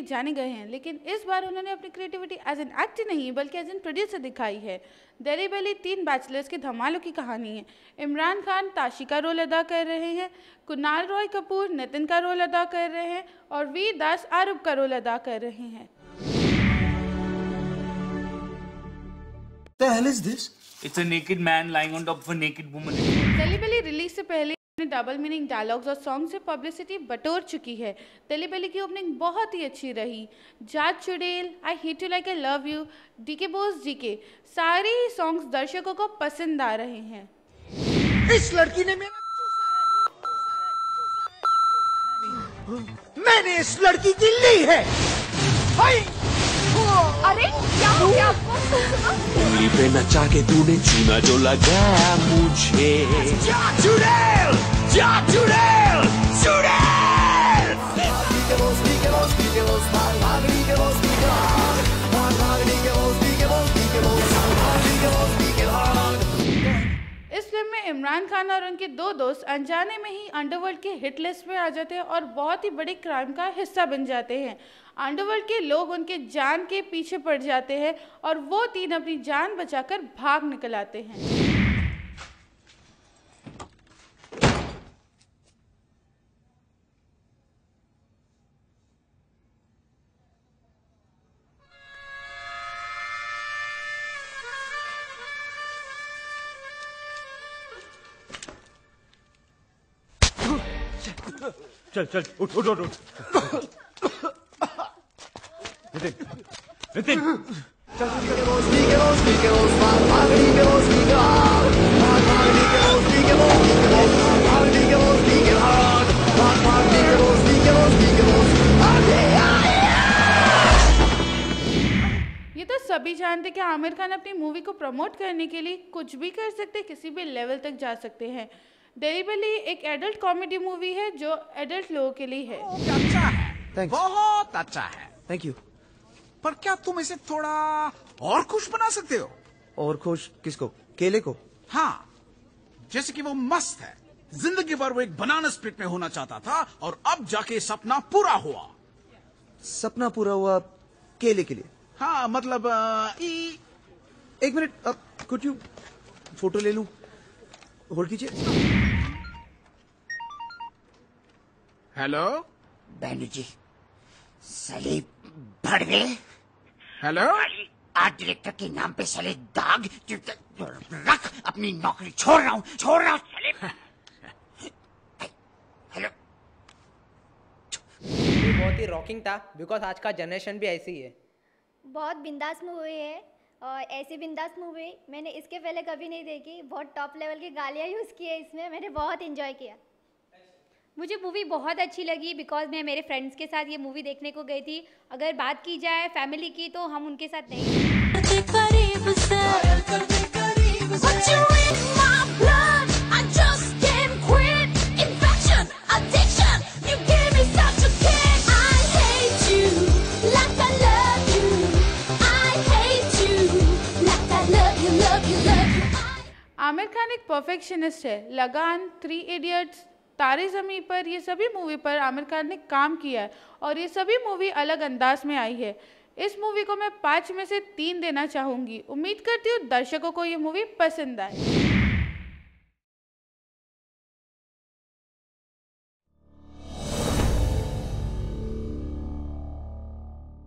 जाने गए हैं, लेकिन इस बार उन्होंने अपनी क्रिएटिविटी एज एन एक्टर नहीं बल्कि एज एन प्रोड्यूसर दिखाई है। दिल्ली बल्ली 3 बैचलर्स के धमालों की कहानी है। इमरान खान ताशी का रोल अदा कर रहे हैं, कुणाल रॉय कपूर नितिन का रोल अदा कर रहे हैं और वीर दास आरूप का रोल अदा कर रहे हैं। The hell is this? It's a naked man lying on top of a naked woman. Delhi बल्ली रिलीज से पहले डबल मीनिंग डायलॉग्स और सॉन्ग से पब्लिसिटी बटोर चुकी है। दिल्ली बल्ली की ओपनिंग बहुत ही अच्छी रही। जाट चुड़ैल, I hate you like I love you, DK boss DK, सारे ही सॉन्ग्स दर्शकों को पसंद आ रहे हैं। इस लड़की ने मेरा मैंने इस लड़की की ली है। अरे क्या हो गया आपको? उंगली पे नचा के तूने चूना जो लगाया मुझे। जाट चुड़ैल, जाट चुड़ैल, चुड़ैल। इस फिल्म में इमरान खान और उनके 2 दोस्त अनजाने में ही अंडरवर्ल्ड के हिट लिस्ट में आ जाते हैं और बहुत ही बड़े क्राइम का हिस्सा बन जाते हैं। अंडरवर्ल्ड के लोग उनके जान के पीछे पड़ जाते हैं और वो 3 अपनी जान बचाकर भाग निकल आते हैं। चल चल उठ उठ उठ उठ। नितिन ये तो सभी जानते कि आमिर खान अपनी मूवी को प्रमोट करने के लिए कुछ भी कर सकते, किसी भी लेवल तक जा सकते हैं। दिल्ली बल्ली एक एडल्ट कॉमेडी मूवी है जो एडल्ट लोगों के लिए है। अच्छा है, Thanks. बहुत अच्छा है। Thank you. पर क्या तुम इसे थोड़ा और खुश बना सकते हो? और खुश किसको? केले को? हाँ, जैसे कि वो मस्त है, जिंदगी भर वो एक बनाना स्प्लिट में होना चाहता था और अब जाके सपना पूरा हुआ। सपना पूरा हुआ केले के लिए? हाँ मतलब एक मिनट, कुछ यू फोटो ले लूं? होल्ड कीजिए। हेलो बहनू जी, साले भड़वे। हेलो, आर्ट डायरेक्टर के नाम पे साले दाग रख, अपनी नौकरी छोड़ रहा हूँ साले। हेलो, ये बहुत ही रॉकिंग था बिकॉज आज का जनरेशन भी ऐसी ही है। बहुत बिंदास मूवी है और ऐसी बिंदास मूवी मैंने इसके पहले कभी नहीं देखी। बहुत टॉप लेवल की गालियाँ यूज़ की है इसमें, मैंने बहुत एंजॉय किया। मुझे मूवी बहुत अच्छी लगी बिकॉज मैं मेरे फ्रेंड्स के साथ ये मूवी देखने को गई थी। अगर बात की जाए फैमिली की तो हम उनके साथ नहीं। आमिर खान एक परफेक्शनिस्ट है। लगान, 3 इडियट्स, तारे ज़मीं पर, ये सभी मूवी पर आमिर खान ने काम किया है और ये सभी मूवी अलग अंदाज में आई है। इस मूवी को मैं 5 में से 3 देना चाहूँगी। उम्मीद करती हूँ दर्शकों को ये मूवी पसंद आए।